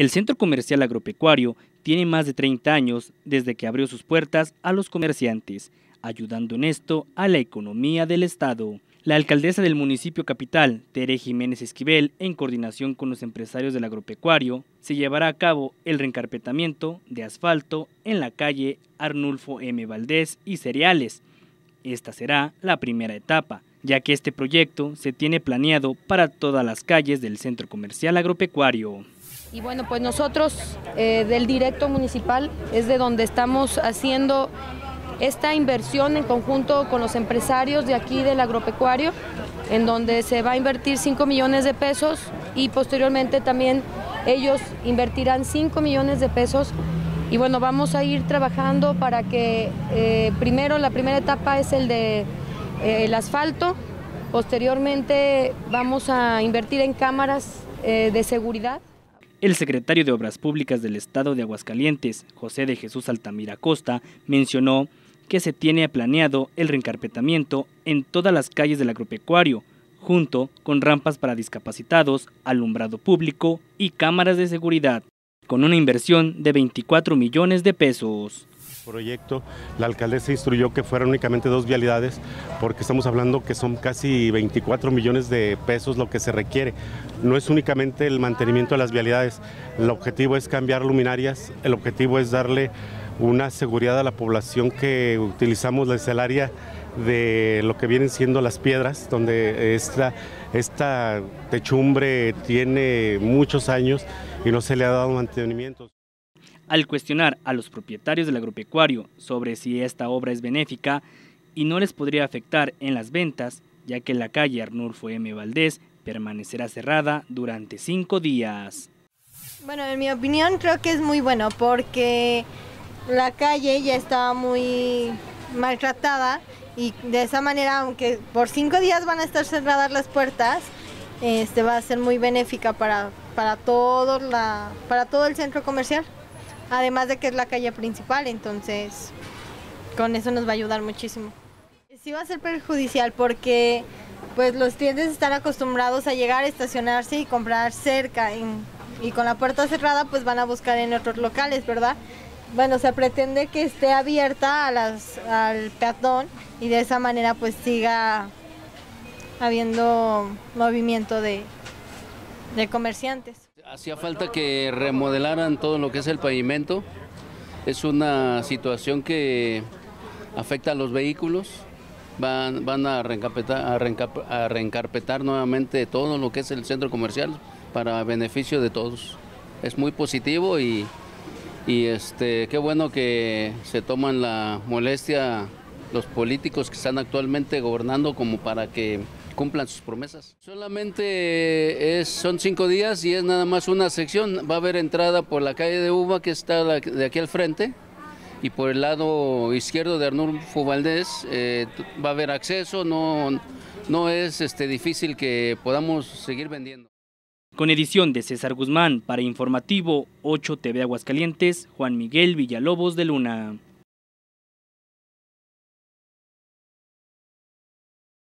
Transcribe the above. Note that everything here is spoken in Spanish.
El Centro Comercial Agropecuario tiene más de 30 años desde que abrió sus puertas a los comerciantes, ayudando en esto a la economía del estado. La alcaldesa del municipio capital, Tere Jiménez Esquivel, en coordinación con los empresarios del agropecuario, se llevará a cabo el reencarpetamiento de asfalto en la calle Arnulfo M. Valdés y Cereales. Esta será la primera etapa, ya que este proyecto se tiene planeado para todas las calles del Centro Comercial Agropecuario. Y bueno, pues nosotros del directo municipal es de donde estamos haciendo esta inversión en conjunto con los empresarios de aquí del agropecuario, en donde se va a invertir 5 millones de pesos y posteriormente también ellos invertirán 5 millones de pesos. Y bueno, vamos a ir trabajando para que primero la primera etapa es el asfalto, posteriormente vamos a invertir en cámaras de seguridad. El secretario de Obras Públicas del Estado de Aguascalientes, José de Jesús Altamira Costa, mencionó que se tiene planeado el reencarpetamiento en todas las calles del agropecuario, junto con rampas para discapacitados, alumbrado público y cámaras de seguridad, con una inversión de 24 millones de pesos. Proyecto, la alcaldesa instruyó que fueran únicamente 2 vialidades porque estamos hablando que son casi 24 millones de pesos lo que se requiere. No es únicamente el mantenimiento de las vialidades, el objetivo es cambiar luminarias, el objetivo es darle una seguridad a la población que utilizamos desde el área de lo que vienen siendo las piedras, donde esta techumbre tiene muchos años y no se le ha dado mantenimiento. Al cuestionar a los propietarios del agropecuario sobre si esta obra es benéfica y no les podría afectar en las ventas, ya que la calle Arnulfo M. Valdés permanecerá cerrada durante 5 días. Bueno, en mi opinión creo que es muy bueno porque la calle ya estaba muy maltratada y de esa manera, aunque por 5 días van a estar cerradas las puertas, va a ser muy benéfica para todo el centro comercial. Además de que es la calle principal, entonces con eso nos va a ayudar muchísimo. Sí va a ser perjudicial porque pues los clientes están acostumbrados a llegar, estacionarse y comprar cerca y con la puerta cerrada pues van a buscar en otros locales, ¿verdad? Bueno, se pretende que esté abierta al peatón y de esa manera pues siga habiendo movimiento de comerciantes. Hacía falta que remodelaran todo lo que es el pavimento. Es una situación que afecta a los vehículos. Van a reencarpetar nuevamente todo lo que es el centro comercial para beneficio de todos. Es muy positivo y qué bueno que se toman la molestia los políticos que están actualmente gobernando como para que cumplan sus promesas. Solamente son 5 días y es nada más una sección. Va a haber entrada por la calle de Uva, que está de aquí al frente, y por el lado izquierdo de Arnulfo Valdés va a haber acceso. No es difícil que podamos seguir vendiendo. Con edición de César Guzmán, para Informativo 8 TV Aguascalientes, Juan Miguel Villalobos de Luna.